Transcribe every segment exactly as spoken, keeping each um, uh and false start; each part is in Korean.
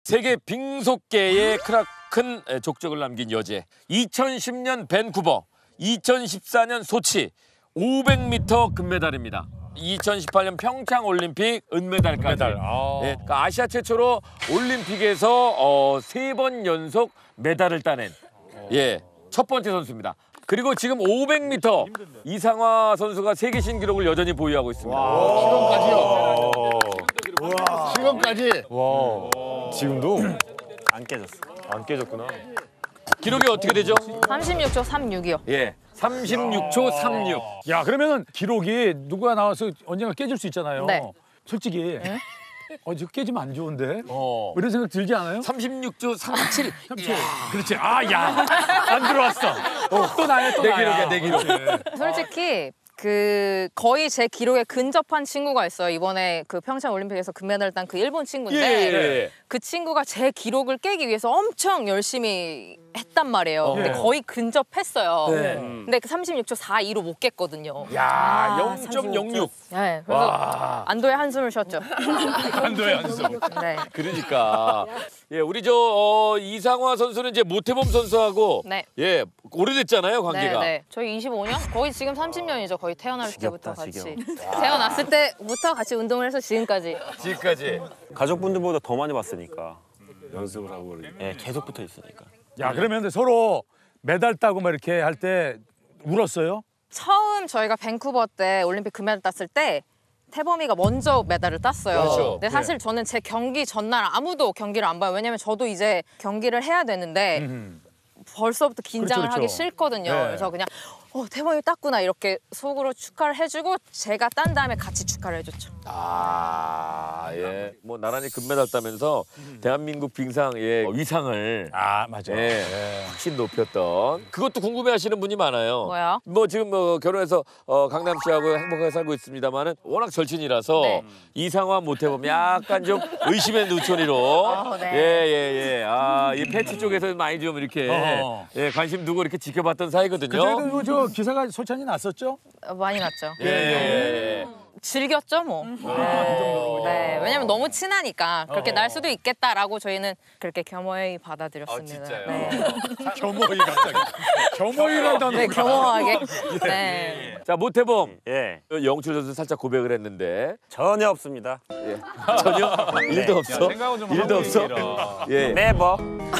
세계 빙속계에 크나큰 족적을 남긴 여제. 이천십 년 밴쿠버, 이천십사 년 소치 오백 미터 금메달입니다. 이천십팔 년 평창 올림픽 은메달까지. 은메달. 아. 예, 그러니까 아시아 최초로 올림픽에서 어, 세 번 연속 메달을 따낸 예, 첫 번째 선수입니다. 그리고 지금 오백 미터 이상화 선수가 세계 신기록을 여전히 보유하고 있습니다. 지금까지요? 와. 지금까지? 와. 지금도 안 깨졌어. 안 깨졌구나. 기록이 어떻게 되죠? 삼십육 초 삼십육이요. 예, 삼십육 초 삼십육. 야, 그러면은 기록이 누가 나와서 언젠가 깨질 수 있잖아요. 네. 솔직히 어, 저 깨지면 안 좋은데? 어. 이런 생각 들지 않아요? 삼십육 초 삼십칠. 그렇지. 아, 야. 안 들어왔어. 어, 또 나야, 또 내 나야. 기록이야, 내 기록. 솔직히 그 거의 제 기록에 근접한 친구가 있어요. 이번에 그 평창 올림픽에서 금메달을 딴 그 일본 친구인데 예, 예. 그 친구가 제 기록을 깨기 위해서 엄청 열심히 했단 말이에요. 근데 예. 거의 근접했어요. 네. 근데 그 삼십육 초 사십이로 못 깼거든요. 야, 영 점 영육. 네, 그래서 안도의 한숨을 쉬었죠. 한도의 한숨. 네. 그러니까 예, 우리 저 어, 이상화 선수는 이제 모태범 선수하고 네. 예, 오래됐잖아요, 관계가. 네, 네. 저희 이십오 년? 거의 지금 삼십 년이죠. 거의 태어날 때부터 같이. 지겨워. 태어났을 때부터 같이 운동을 해서 지금까지. 지금까지. 가족분들보다 더 많이 봤으니까. 연습을 하고. 예, 계속 붙어 있으니까. 야, 그러면 서로 메달 따고 막 이렇게 할 때 울었어요? 처음 저희가 밴쿠버 때 올림픽 금메달 땄을 때 태범이가 먼저 메달을 땄어요. 그렇죠. 근데 사실 저는 제 경기 전날 아무도 경기를 안 봐요. 왜냐면 저도 이제 경기를 해야 되는데 음. 벌써부터 긴장을 그렇죠, 그렇죠. 하기 싫거든요. 네. 그래서 그냥 어, 태범이 땄구나 이렇게 속으로 축하를 해주고 제가 딴 다음에 같이 축하를 해줬죠. 아, 예. 뭐 나란히 금메달 따면서 대한민국 빙상 예, 위상을 아, 맞아. 예, 예. 확실히 높였던. 그것도 궁금해하시는 분이 많아요. 뭐요? 뭐 지금 뭐 결혼해서 어, 강남 씨하고 행복하게 살고 있습니다만은 워낙 절친이라서 네. 이상화 모태범 약간 좀 의심의 누초리로 어, 네. 예예예. 아, 이 패치 쪽에서 많이 좀 이렇게 어허. 예, 관심 두고 이렇게 지켜봤던 사이거든요. 그전에도 저 기사가 솔찬히 났었죠? 어, 많이 났죠. 예, 예, 예. 즐겼죠 뭐. 음. 네. 아, 네. 왜냐면 너무 친하니까 그렇게 날 수도 있겠다라고 저희는 그렇게 겸허히 받아들였습니다. 아, 진짜요? 네. 겸허히 갑자기. 겸허히라는 단어. 네, 겸허하게. 네. 자, 모태범. 예, 영출 선수 살짝 고백을 했는데 전혀 없습니다. 예. 전혀 일도 없어. 생각은 좀 일도 하고 없어. 얘기해라. 예. 네버.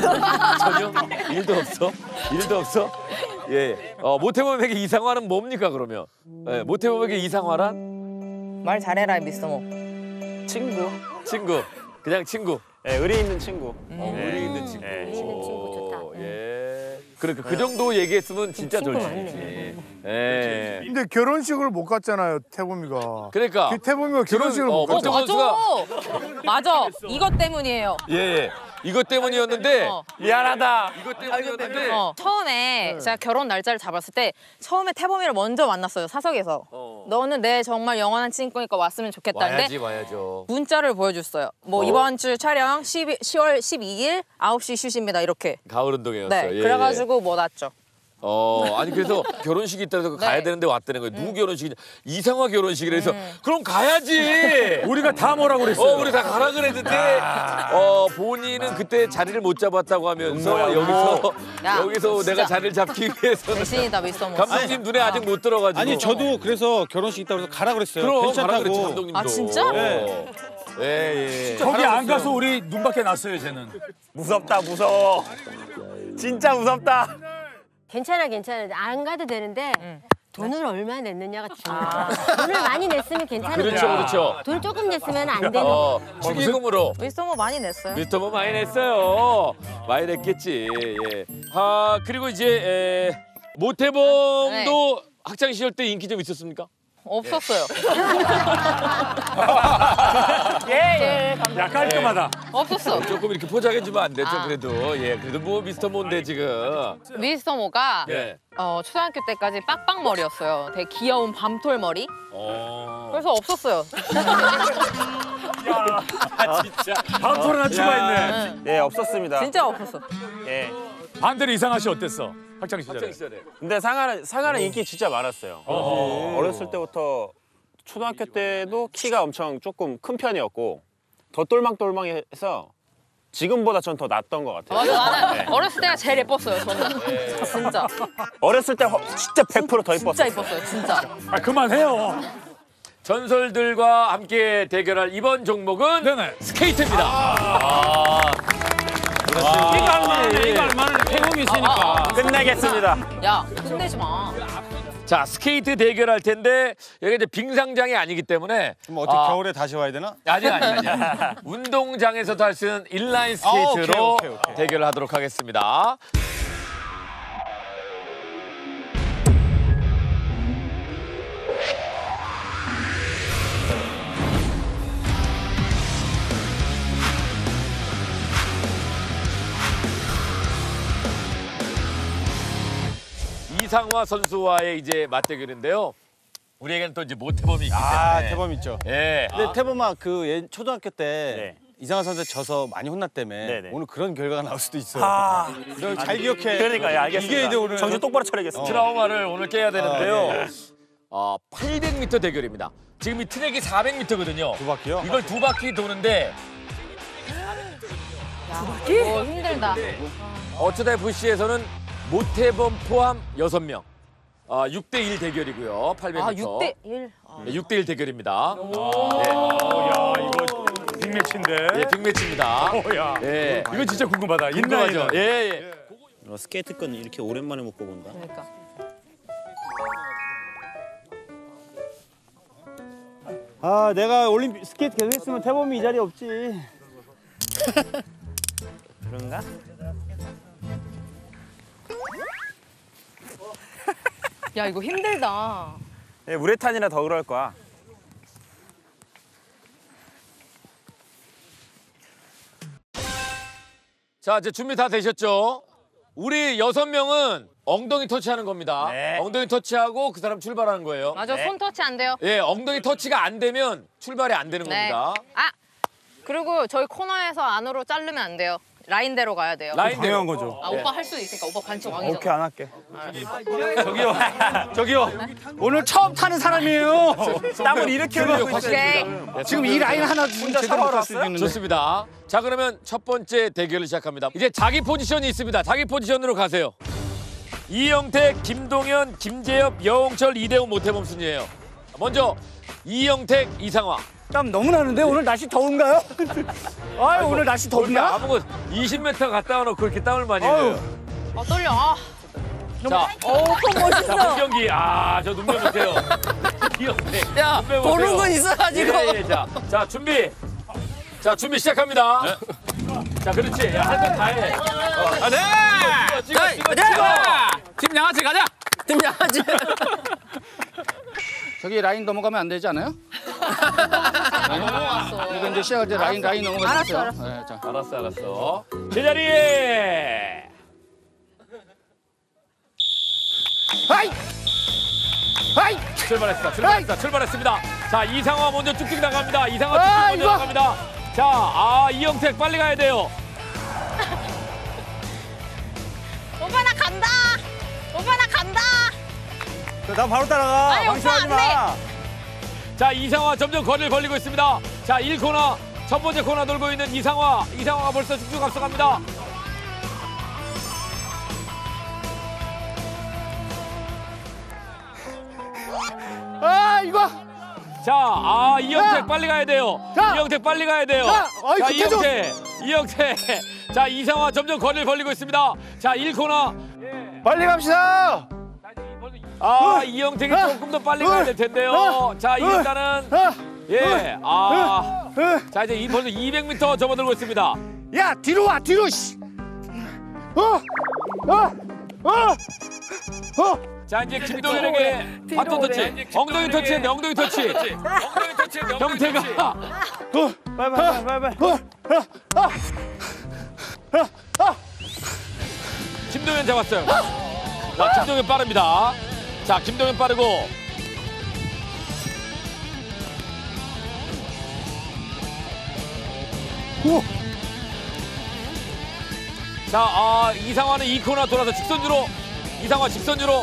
전혀 일도 없어. 일도 없어. 예. 어, 모태범에게 이상화는 뭡니까 그러면? 예. 모태범에게 이상화란 말 잘해라 미스터 모. 친구. 친구. 그냥 친구. 예, 의리 있는 친구. 어, 의리 있는 친구. 예. 있는 친구 좋다. 오, 예. 그러니까 그 정도 얘기했으면 진짜 친구 절친이지. 예. 근데 결혼식을 못 갔잖아요, 태범이가. 그러니까 그 태범이가 결혼식을 어, 못 모태범 갔잖아. 선수가 맞아. 이것 때문이에요. 예, 예. 이것 때문이었는데 어. 미안하다. 이것 때문이었는데 어, 처음에 제가 결혼 날짜를 잡았을 때 처음에 태범이를 먼저 만났어요. 사석에서. 어. 너는 내 정말 영원한 친구니까 왔으면 좋겠다는데 와야지 와야죠. 문자를 보여줬어요. 뭐 어. 이번 주 촬영 시월 십이일 아홉 시 쉬십니다. 이렇게. 가을 운동회였어요. 네. 예, 그래가지고 못 왔죠. 어, 아니 그래서 결혼식이 있다 해서 가야 네. 되는데 왔다는 거예요. 누구 결혼식이냐? 이상화 결혼식이라 해서 음. 그럼 가야지. 우리가 다 뭐라고 그랬어요? 어, 우리 다 가라 그랬는데 어, 본인은 그때 자리를 못 잡았다고 하면서 여기서 야, 여기서 진짜. 내가 자리를 잡기 위해서 배신이다 미스터 모. 감독님 눈에 아직 못 들어가지고. 아니 저도 그래서 결혼식 있다고 해서 가라 그랬어요. 그럼 가라 괜찮다고. 그랬지 감독님도. 아, 진짜? 예. 예, 예. 거기 안 가서 우리 눈밖에 났어요, 쟤는. 무섭다, 무서워. 진짜 무섭다. 괜찮아 괜찮아 안 가도 되는데 응. 돈을 얼마 냈느냐가 중요해. 돈을 많이 냈으면 괜찮은데 그렇죠, 그렇죠. 돈 조금 냈으면 안 되는. 어, 축의금으로. 미스터 모 많이 냈어요. 미스터 뭐 많이 냈어요. 많이 냈겠지. 예. 아 그리고 이제 에, 모태범도 네. 학창 시절 때 인기 좀 있었습니까? 없었어요. 예, 야, 깔끔하다. 없었어. 조금 이렇게 포장해주면 안 되죠, 그래도. 예, 그래도 뭐 미스터 모인데 지금. 미스터 모가 예. 어, 초등학교 때까지 빡빡머리였어요. 되게 귀여운 밤톨 머리. 어. 그래서 없었어요. 아, 진짜. 밤토를 하나 추가했네. 예, 없었습니다. 진짜 없었어. 예. 반대로 이상하 씨 어땠어? 학창 시절에. 학창 시절에. 근데 상하는 상하는 인기 진짜 많았어요. 어허. 어렸을 때부터 초등학교 때도 키가 엄청 조금 큰 편이었고 더 똘망똘망해서 지금보다 전 더 낫던 것 같아요. 맞아, 나는 네. 어렸을 때가 제일 예뻤어요, 저는. 진짜. 어렸을 때 허- 진짜 백 퍼센트 더 이뻤어요. 진짜 예뻤어요, 진짜. 아 그만해요. 전설들과 함께 대결할 이번 종목은 네네. 스케이트입니다. 아. 이거 할만해. 이거 할만해. 태움이 있으니까. 끝내겠습니다. 야, 끝내지 마. 자, 스케이트 대결할 텐데 여기 이제 빙상장이 아니기 때문에 그럼 어떻게 아, 겨울에 다시 와야 되나? 아니 아니 아니. 운동장에서도 할 수 있는 인라인 아, 오케이, 스케이트로 오케이, 오케이. 대결을 하도록 하겠습니다. 이상화 선수와의 이제 맞대결인데요. 우리에게는 또 이제 모태범이 있기 때문에. 아, 태범 있죠. 예. 근데 태범아 그 예- 초등학교 때 네. 이상한 선수한테 져서 많이 혼났다며. 네네. 오늘 그런 결과가 나올 수도 있어. 아, 너 잘 기억해. 그러니까 예, 알겠습니다. 이게 이제 오늘 정신 똑바로 차리겠습니다. 트라우마를 오늘 깨야 되는데요. 아, 예. 어, 팔백 미터 대결입니다. 지금 이 트랙이 사백 미터거든요. 두 바퀴요? 이걸 두 바퀴 도는데 이거 힘들다. 어쩌다 에프씨에서는 모태범 포함 여섯 명. 아, 육 대 일 대결이고요. 팔백 미터. 아, 육 대 일. 아. 네, 육 대 일 대결입니다. 네. 야 이거 빅매치인데. 예, 빅매치입니다. 오야. 예. 이거 진짜 궁금하다. 궁금하죠? 인라인은. 예, 예. 어, 스케이트건 이렇게 오랜만에 못 보본다. 그러니까. 아, 내가 올림픽 스케이트 계속 했으면 태범이 이 자리에 없지. 그런가? 야, 이거 힘들다. 네, 우레탄이라 더 그럴 거야. 자, 이제 준비 다 되셨죠? 우리 여섯 명은 엉덩이 터치하는 겁니다. 네. 엉덩이 터치하고 그 사람 출발하는 거예요. 맞아, 손 터치 안 돼요. 예, 엉덩이 터치가 안 되면 출발이 안 되는 네. 겁니다. 아, 그리고 저희 코너에서 안으로 자르면 안 돼요. 라인대로 가야 돼요. 라인대로. 당연한 거죠. 아, 오빠 할 수 있으니까 오빠 반칙 왕이잖아. 오케이, 안 할게. 저기요. 저기요. 오늘 처음 타는 사람이에요. 땀을 이렇게 흘리고 있어요. 오케이. 지금 이 라인 하나 혼자 제대로 샤워하러 탈수 있는데. 좋습니다. 자, 그러면 첫 번째 대결을 시작합니다. 이제 자기 포지션이 있습니다. 자기 포지션으로 가세요. 이영택, 김동현, 김재엽, 여홍철, 이대훈, 모태범 순이에요. 먼저 이영택, 이상화. 땀 너무 나는데 오늘 날씨 더운가요? 아 오늘 날씨 그렇게 더운가? 아무것도 이십 미터 갔다 와놓고 그렇게 땀을 많이 흘려요. 아, 떨려. 아. 자, 자, 본 경기. 아, 저 눈매 보세요. 이영택. 야, 보는 건 있어가지고. 예, 예, 자, 자, 준비. 자, 준비 시작합니다. 자, 그렇지. 야, 할 건 다 해. 어. 네! 찍어, 찍어, 찍어, 찍어. 팀 양아치 가자! 팀 양아치! 저기 라인 넘어가면 안 되지 않아요? 넘어갔어. 이거 이제 시작할 때 라인 라인 넘어가세요. 알았어, 네, 자. 알았어, 알았어. 제자리에. 하이! 하이! 출발했습니다. 출발했습니다. 출발했습니다. 자, 이상화 먼저 쭉쭉 나갑니다. 이상화 쭉쭉 아, 먼저 이거. 나갑니다. 자, 아, 이영택 빨리 가야 돼요. 오빠 나 간다. 오빠 나 간다. 나 바로 따라가. 아니, 오빠 방심하지 안 마. 자, 이상화 점점 거리를 벌리고 있습니다. 자, 일 코너. 첫 번째 코너 돌고 있는 이상화. 이상화가 벌써 쭉쭉 앞서갑니다. 아, 이거. 자, 아, 이영택 자. 빨리 가야 돼요. 자. 이영택 빨리 가야 돼요. 자, 어이, 자, 급해져. 이영택. 이영택. 자, 이상화 점점 거리를 벌리고 있습니다. 자, 일 코너. 빨리 갑시다. 아, 어. 이영택이 어. 조금 더 빨리 어. 가야 될 텐데요. 어. 자, 일단은 어. 예. 아. 어. 자, 이제 이 벌써 이백 미터 접어들고 있습니다. 야, 뒤로 와, 뒤로. 씨. 어. 어. 어. 어. 자, 이제 김동현에게 바톤 터치. 엉덩이 터치했네. 엉덩이 터치. 엉덩이 터치했네. 경태가 어. 빨리, 빨리, 빨리, 빨리. 어. 어. 어. 어. 김동현 잡았어요. 자, 김동현 빠릅니다. 자, 김동현 빠르고. 오. 자, 아, 이상화는 이 코너 돌아서 직선주로. 이상화 직선주로.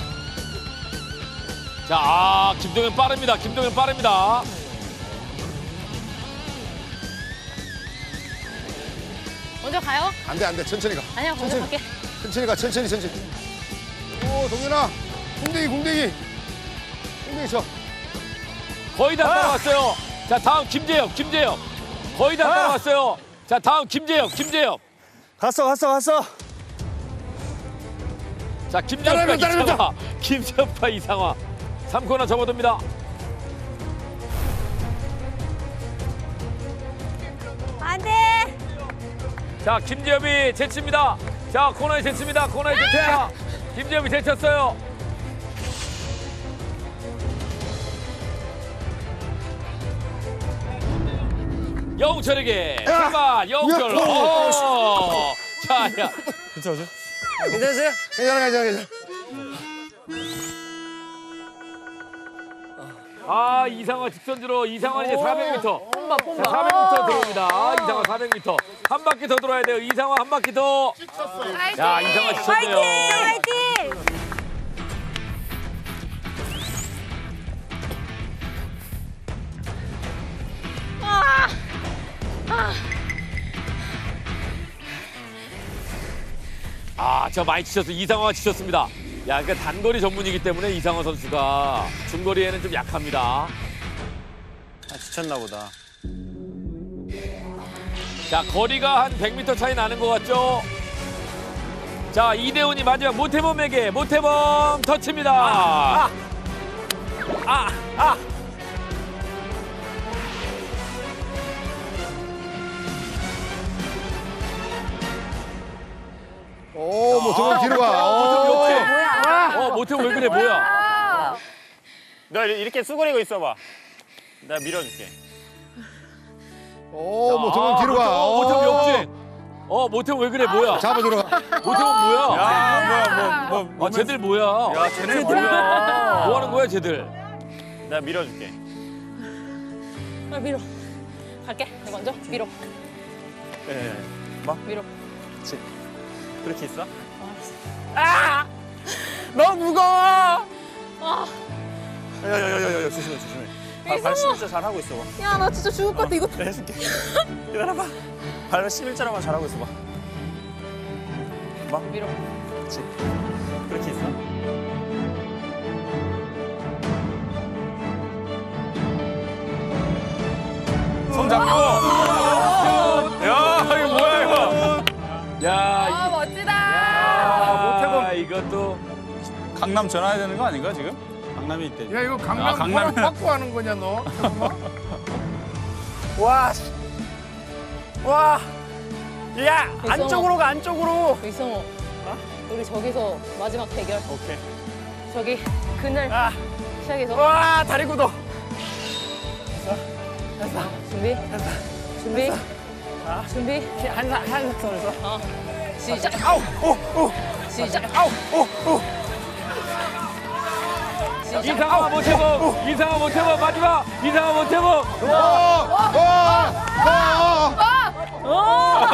자, 아, 김동현 빠릅니다. 김동현 빠릅니다. 먼저 가요? 안 돼, 안 돼. 천천히 가. 아니야, 먼저 갈게. 천천히 가, 천천히, 천천히. 오, 동현아. 궁뎅이, 궁뎅이. 궁뎅이 쳐. 거의 다 따라왔어요. 자, 다음 김재엽, 김재엽. 거의 다 따라왔어요. 자, 다음 김재엽, 김재엽. 갔어 갔어 갔어. 자, 김재엽과 따라해봐, 따라해봐. 이상화. 김재엽과 이상화. 삼 코너 접어듭니다. 안 돼. 자, 김재엽이 제칩니다. 자, 코너에 제칩니다. 코너에 제칩니다. 김재엽이 제쳤어요. 영철에게 출발. 영철. 어. 자, 야. 괜찮으세요? 괜찮아, 괜찮아, 괜찮아. 아, 이상화 직선주로 이상화 이제 사백 미터. 폼바, 폼바. 자, 사백 미터 들어옵니다. 이상화 사백 미터. 한 바퀴 더 돌아야 돼요. 이상화 한 바퀴 더. 야, 이상화 지쳤네요. 화이팅! 아, 저 많이 지쳤어. 이상화가 지쳤습니다. 야, 그러니까 단거리 전문이기 때문에 이상화 선수가 중거리에는 좀 약합니다. 아, 지쳤나 보다. 자, 거리가 한 백 미터 차이 나는 것 같죠? 자, 이대훈이 마지막 모태범에게 모태범 터치입니다. 아, 아, 아. 오, 뭐 동현 뒤로 가. 모태범 오. 역시. 어, 모태범 왜 그래? 뭐야? 너 이렇게 쑥거리고 있어봐. 내가 밀어줄게. 오, 뭐 동현 뒤로 가. 어, 오. 모태범 역시. 어, 모태범 왜 그래? 뭐야? 잡아 들어가. 모태범 뭐야? 야, 뭐야, 뭐, 뭐. 아, 쟤들 뭐야? 야, 쟤네 뭐야? 뭐 하는 거야, 쟤들? 내가 밀어줄게. 아, 밀어. 갈게. 내 먼저 밀어. 예. 막 밀어. 그렇게 있어? 아! 너무 무거워. 아, 야야야야야 조심해 조심해. 발, 발 십일자 잘하고 있어봐. 야, 나 진짜 죽을 것 같아. 이거. 내가 해줄게. 기다려봐. 발 십일자로만 잘하고 있어봐. 막 밀어. 그렇지. 그렇게 있어? 손 잡고. 야, 이거 뭐야, 이거? 야, 아, 멋지다. 아, 모태범. 이것도. 강남 전화해야 되는 거 아닌가 지금? 강남이 있대. 야, 이거 강남 아, 강남. 허락 받고 하는 거냐, 너? 와. 와. 야 있어. 안쪽으로 가 안쪽으로. 이성호. 우리 저기서 마지막 대결. 오케이. 저기 그늘 아. 시작해서. 와 다리 굳어. 준비. 준비. 아. 준비. 한한 손에서. 어. 시작. 아우 오 오. 시작. 아우 오 오. 시작. 이상화 모태범. 이상화 모태범 마지막. 이상화 모태범. 오! 오! 오!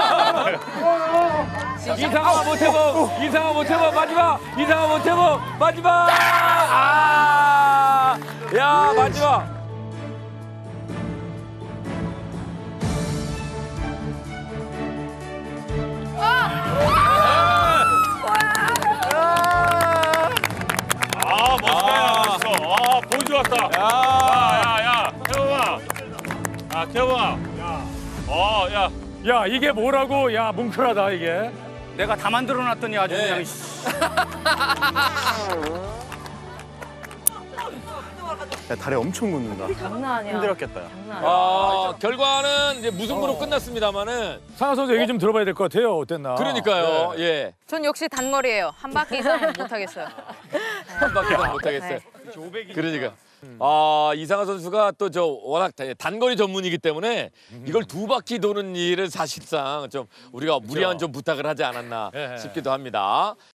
이상화 모태범. 이상화 모태범 마지막. 이상화 모태범 마지막. 아! 야, 마지막. 아 멋있다. 멋있어. 아 보기 좋았다. 야야야 태범아. 아 태범아. 야. 어 야. 야 이게 뭐라고? 야 뭉클하다 이게. 내가 다 만들어놨더니 아주 예. 그냥. 야 다리 엄청 굳는다. 장난 아니야. 힘들었겠다. 야. 장난 아니야. 아, 결과는 이제 무승부로 끝났습니다만은 상하 선수 얘기 좀 들어봐야 될 것 같아요. 어땠나? 그러니까요. 예. 전 역시 단거리예요. 한 바퀴 이상 못 하겠어요. 한 바퀴도 못 하겠어요. 그러니까. 아, 이상하 선수가 또 저 워낙 단거리 전문이기 때문에 이걸 두 바퀴 도는 일을 사실상 좀 우리가 무리한 좀 부탁을 하지 않았나 싶기도 합니다.